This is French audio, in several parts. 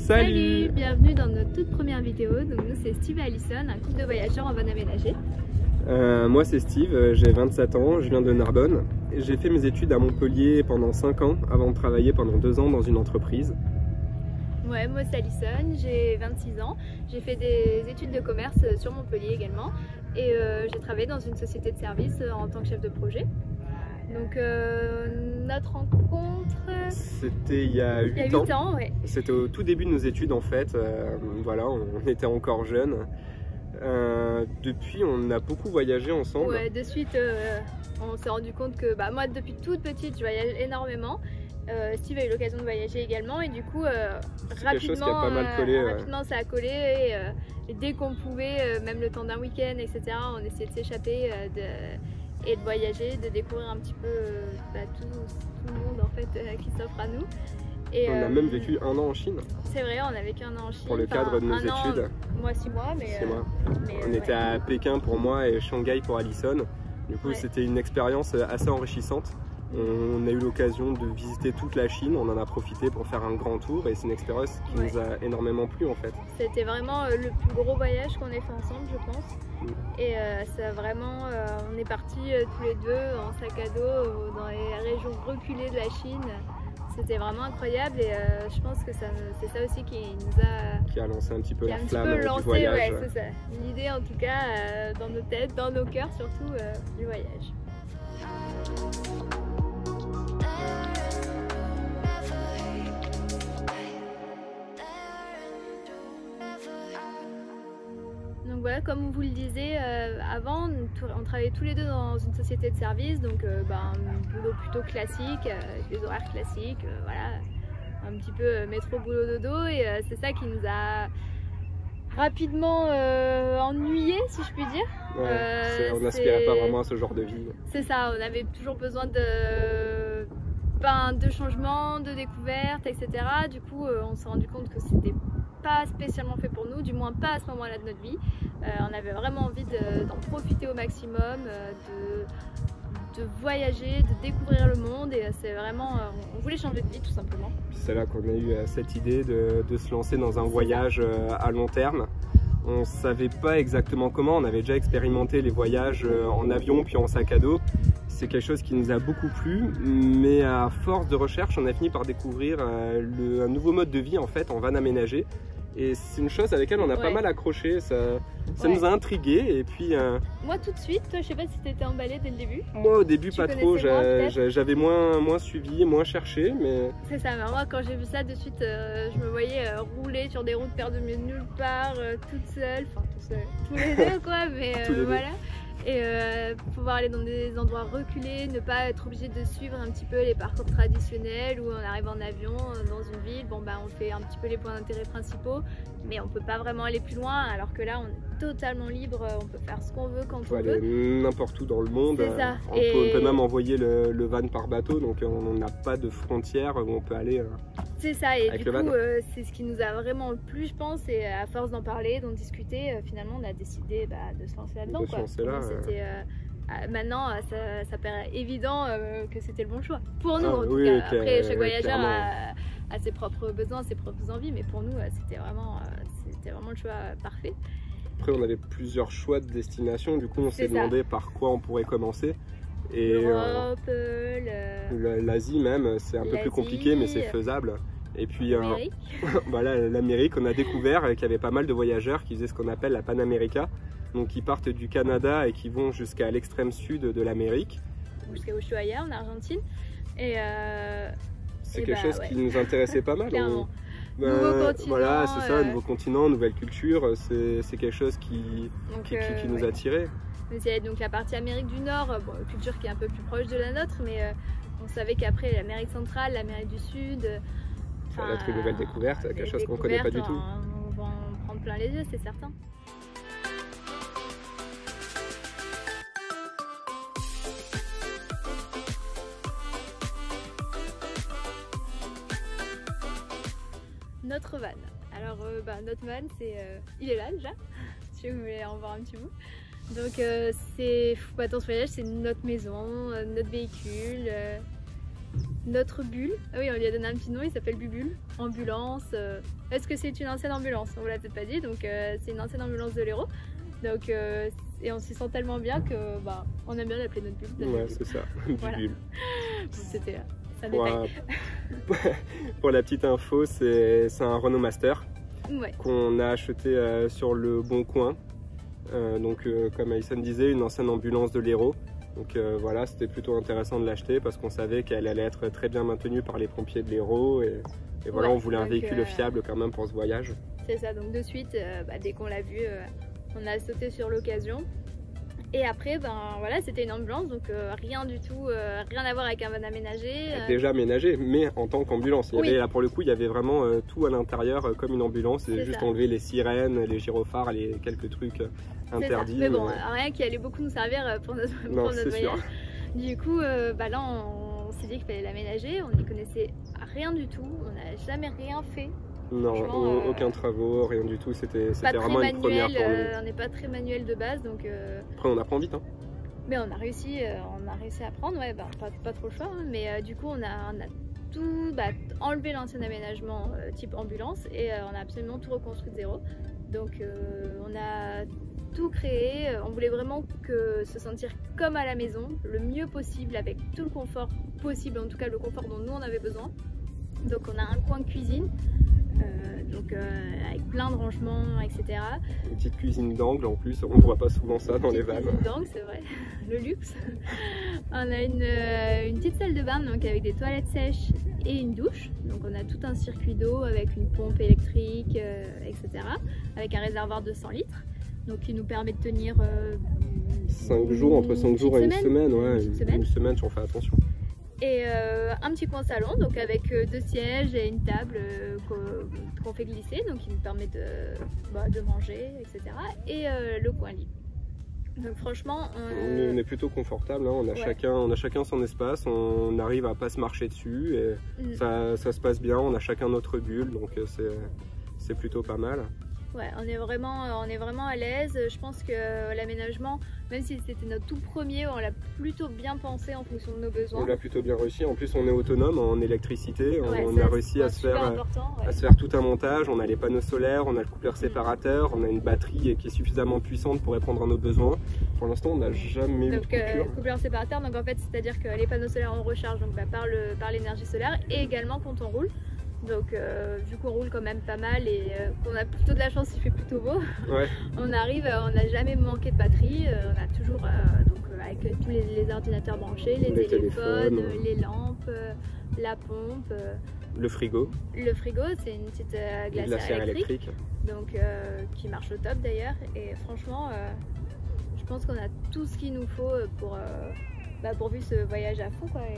Salut. Bienvenue dans notre toute première vidéo. Donc nous c'est Steve et Alison, un couple de voyageurs en van aménagé. Moi c'est Steve, j'ai 27 ans, je viens de Narbonne. J'ai fait mes études à Montpellier pendant 5 ans avant de travailler pendant 2 ans dans une entreprise. Ouais, moi c'est Alison, j'ai 26 ans, j'ai fait des études de commerce sur Montpellier également et j'ai travaillé dans une société de service en tant que chef de projet. Donc notre rencontre... C'était il y a 8 ans, ouais. C'était au tout début de nos études en fait, voilà, on était encore jeunes. Depuis on a beaucoup voyagé ensemble. Ouais, de suite on s'est rendu compte que moi depuis toute petite je voyage énormément. Steve a eu l'occasion de voyager également et du coup rapidement, rapidement ça a collé et dès qu'on pouvait, même le temps d'un week-end etc, on essayait de s'échapper et de voyager, de découvrir un petit peu tout le monde en fait qui s'offre à nous. Et, on a même vécu 1 an en Chine. C'est vrai, on a vécu 1 an en Chine. Pour le cadre de nos études. Moi 6 mois, mais... 6 mois. On était à Pékin pour moi et Shanghai pour Alison. Du coup c'était une expérience assez enrichissante. On a eu l'occasion de visiter toute la Chine, on en a profité pour faire un grand tour et c'est une expérience qui nous a énormément plu en fait. C'était vraiment le plus gros voyage qu'on ait fait ensemble je pense. Et ça vraiment, on est partis tous les deux en sac à dos dans les régions reculées de la Chine. C'était vraiment incroyable et je pense que c'est ça aussi qui nous a... Qui a lancé un petit peu la flamme du voyage. Ouais, c'est ça. L'idée en tout cas dans nos têtes, dans nos cœurs surtout du voyage. Donc voilà, comme on vous le disait avant, on travaillait tous les deux dans une société de service, donc un boulot plutôt classique, avec des horaires classiques, voilà, un petit peu métro boulot dodo, et c'est ça qui nous a rapidement ennuyés si je puis dire. Ouais, on n'aspirait pas vraiment à ce genre de vie. C'est ça, on avait toujours besoin de changements, de découvertes, etc. Du coup on s'est rendu compte que c'était pas spécialement fait pour nous, du moins pas à ce moment-là de notre vie. On avait vraiment envie d'en profiter au maximum, de voyager, de découvrir le monde et c'est vraiment, on voulait changer de vie tout simplement. C'est là qu'on a eu cette idée de se lancer dans un voyage à long terme. On ne savait pas exactement comment, on avait déjà expérimenté les voyages en avion puis en sac à dos. C'est quelque chose qui nous a beaucoup plu, mais à force de recherche, on a fini par découvrir un nouveau mode de vie en fait en van aménagé. Et c'est une chose avec laquelle on a pas mal accroché, ça nous a intrigués et puis... Moi tout de suite, toi je sais pas si tu étais emballée dès le début. Moi au début pas trop, j'avais moins suivi, moins cherché, mais... C'est ça, mais moi quand j'ai vu ça de suite, je me voyais rouler sur des routes perdues de nulle part, toute seule, enfin toute seule, tous les deux quoi, mais voilà. Et pouvoir aller dans des endroits reculés, ne pas être obligé de suivre un petit peu les parcours traditionnels où on arrive en avion dans une ville, on fait un petit peu les points d'intérêt principaux mais on peut pas vraiment aller plus loin alors que là on est totalement libre, on peut faire ce qu'on veut quand on veut. On peut aller n'importe où dans le monde, ça. On peut même envoyer le van par bateau donc on n'a pas de frontières où on peut aller. C'est ça, et du coup c'est ce qui nous a vraiment plu je pense et à force d'en parler, d'en discuter, finalement on a décidé de se lancer là-dedans. Maintenant ça paraît évident que c'était le bon choix. Pour nous en tout cas, après chaque voyageur a ses propres besoins, ses propres envies, mais pour nous c'était vraiment le choix parfait. Après on avait plusieurs choix de destination, du coup on s'est demandé par quoi on pourrait commencer. Et l'Europe, l'Asie même, c'est un peu plus compliqué mais c'est faisable. Et puis voilà, l'Amérique, on a découvert qu'il y avait pas mal de voyageurs qui faisaient ce qu'on appelle la Panamérica, donc qui partent du Canada et qui vont jusqu'à l'extrême sud de l'Amérique. Jusqu'à Ushuaia en Argentine. Et c'est quelque chose qui nous intéressait pas mal. Nouveau continent. Voilà, c'est ça, nouveau continent, nouvelle culture, c'est quelque chose qui nous attirait. Il y a donc la partie Amérique du Nord, culture qui est un peu plus proche de la nôtre, mais on savait qu'après l'Amérique centrale, l'Amérique du Sud... ça va être une nouvelle découverte, quelque chose qu'on ne connaît pas du tout. On va en prendre plein les yeux, c'est certain. Notre van. Alors notre van, il est là déjà, si vous voulez en voir un petit bout. Donc c'est Bateau Voyage, c'est notre maison, notre véhicule. notre bulle. Ah oui, on lui a donné un petit nom, il s'appelle Bubule, ambulance. Est-ce que c'est une ancienne ambulance? On vous l'a peut-être pas dit, donc c'est une ancienne ambulance de l'Hérault. Donc, et on s'y sent tellement bien que on aime bien l'appeler notre bulle. Ouais, c'est ça, Bubule. C'était ça pour la petite info, c'est un Renault Master qu'on a acheté sur le Bon Coin. Donc comme Alison disait, une ancienne ambulance de l'Hérault. Donc voilà, c'était plutôt intéressant de l'acheter parce qu'on savait qu'elle allait être très bien maintenue par les pompiers de l'Hérault et voilà, on voulait un véhicule fiable quand même pour ce voyage. C'est ça, donc de suite, dès qu'on l'a vu, on a sauté sur l'occasion. Et après, voilà, c'était une ambulance, donc rien du tout, rien à voir avec un van aménagé. Déjà aménagé, mais en tant qu'ambulance. Là, pour le coup, il y avait vraiment tout à l'intérieur comme une ambulance. C'est juste enlever les sirènes, les gyrophares, les quelques trucs interdits. Mais bon, rien qui allait beaucoup nous servir pour notre voyage. Du coup, là, on s'est dit qu'il fallait l'aménager. On n'y connaissait rien du tout. On n'a jamais rien fait. Non, aucun travaux, rien du tout, c'était vraiment une première pour nous. On n'est pas très manuel de base, donc... Après on apprend vite, hein. Mais on a réussi à apprendre, ouais, pas trop le choix, hein, mais du coup on a tout enlevé l'ancien aménagement type ambulance et on a absolument tout reconstruit de zéro. Donc on a tout créé, on voulait vraiment se sentir comme à la maison, le mieux possible, avec tout le confort possible, en tout cas le confort dont nous on avait besoin. Donc on a un coin de cuisine, avec plein de rangements, etc. Une petite cuisine d'angle en plus, on ne voit pas souvent ça dans les vannes. Une cuisine d'angle, c'est vrai, le luxe. On a une petite salle de bain donc avec des toilettes sèches et une douche. Donc on a tout un circuit d'eau avec une pompe électrique, etc. Avec un réservoir de 100 litres. Donc qui nous permet de tenir 5 jours, entre 5 jours et une semaine, ouais, une semaine si on fait attention. Et un petit coin salon, donc avec 2 sièges et une table qu'on fait glisser, donc qui nous permet de manger, etc. Et le coin lit. Donc franchement, on est plutôt confortable, hein. On a chacun son espace, on arrive à pas se marcher dessus et ça se passe bien. On a chacun notre bulle, donc c'est plutôt pas mal. Ouais, on est vraiment à l'aise. Je pense que l'aménagement, même si c'était notre tout premier, on l'a plutôt bien pensé en fonction de nos besoins. On l'a plutôt bien réussi. En plus, on est autonome en électricité. On a réussi à se faire tout un montage. On a les panneaux solaires, on a le coupleur séparateur, on a une batterie qui est suffisamment puissante pour répondre à nos besoins. Pour l'instant, on n'a jamais eu de coupure. Coupleur séparateur, donc en fait, c'est-à-dire que les panneaux solaires on recharge donc, par l'énergie solaire et également quand on roule. Donc vu qu'on roule quand même pas mal et qu'on a plutôt de la chance, il fait plutôt beau, on n'a jamais manqué de batterie, on a toujours avec tous les ordinateurs branchés, les téléphones, les lampes, la pompe. Le frigo. Le frigo, c'est une petite glacière électrique. Donc qui marche au top d'ailleurs et franchement je pense qu'on a tout ce qu'il nous faut pour vivre ce voyage à fond, quoi.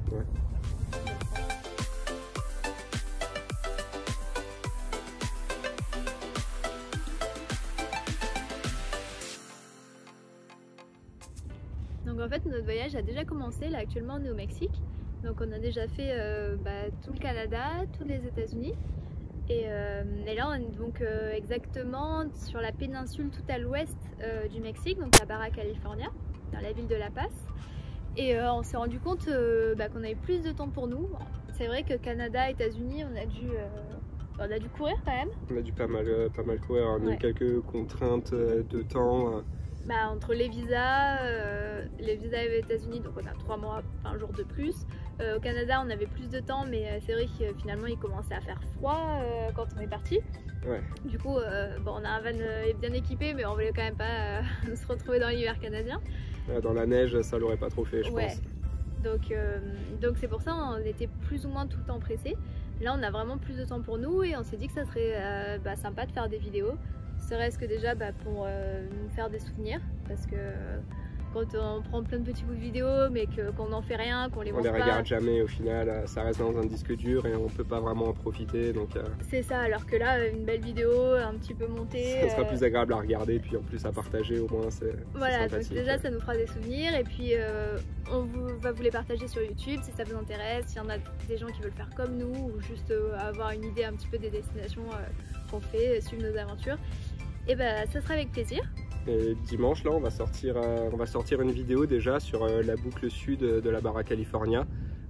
Donc en fait notre voyage a déjà commencé, là actuellement on est au Mexique, donc on a déjà fait tout le Canada, tous les États-Unis et là on est donc exactement sur la péninsule tout à l'ouest du Mexique, donc la Baja California, dans la ville de La Paz. Et on s'est rendu compte qu'on avait plus de temps pour nous. C'est vrai que Canada, États-Unis, on a dû courir quand même. On a dû pas mal courir, on a eu quelques contraintes de temps. Entre les visas aux États-Unis, donc on a 3 mois, 20 jours de plus. Au Canada, on avait plus de temps, mais c'est vrai que finalement il commençait à faire froid quand on est parti. Du coup, on a un van bien équipé, mais on voulait quand même pas se retrouver dans l'hiver canadien. Dans la neige, ça l'aurait pas trop fait, je pense. Donc c'est pour ça on était plus ou moins tout le temps pressés. Là, on a vraiment plus de temps pour nous et on s'est dit que ça serait sympa de faire des vidéos. Serait-ce que déjà pour nous faire des souvenirs, parce que quand on prend plein de petits bouts de vidéos mais qu'on n'en fait rien, qu'on les montre pas, on les regarde jamais au final, ça reste dans un disque dur et on peut pas vraiment en profiter. C'est ça, alors que là une belle vidéo un petit peu montée, ça sera plus agréable à regarder puis en plus à partager au moins, c'est voilà, donc déjà ça nous fera des souvenirs et puis on va vous les partager sur YouTube si ça vous intéresse, s'il y en a des gens qui veulent faire comme nous ou juste avoir une idée un petit peu des destinations qu'on fait, suivre nos aventures. Et ça sera avec plaisir. Et dimanche là on va sortir une vidéo déjà sur la boucle sud de la Baja California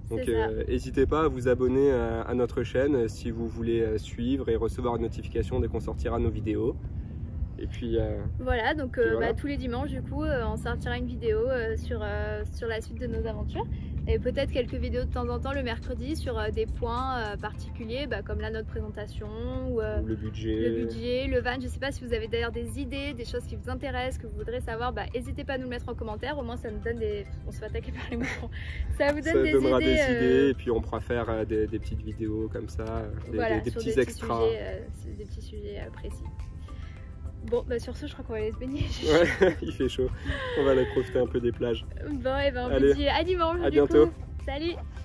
Donc n'hésitez pas à vous abonner à notre chaîne si vous voulez suivre et recevoir une notification dès qu'on sortira nos vidéos. Et puis voilà, donc voilà. tous les dimanches du coup on sortira une vidéo sur la suite de nos aventures. Et peut-être quelques vidéos de temps en temps le mercredi sur des points particuliers, comme là notre présentation ou le budget, le van. Je sais pas si vous avez d'ailleurs des idées, des choses qui vous intéressent, que vous voudrez savoir, n'hésitez pas à nous le mettre en commentaire, au moins ça nous donne des... On se fait attaquer par les moutons. Ça vous donne des idées. Et puis on pourra faire des petites vidéos comme ça, voilà, des petits extras. Des petits sujets précis. Bon, sur ce, je crois qu'on va aller se baigner. Ouais, il fait chaud. On va aller profiter un peu des plages. Bon, et on vous dit à dimanche. À bientôt. Salut.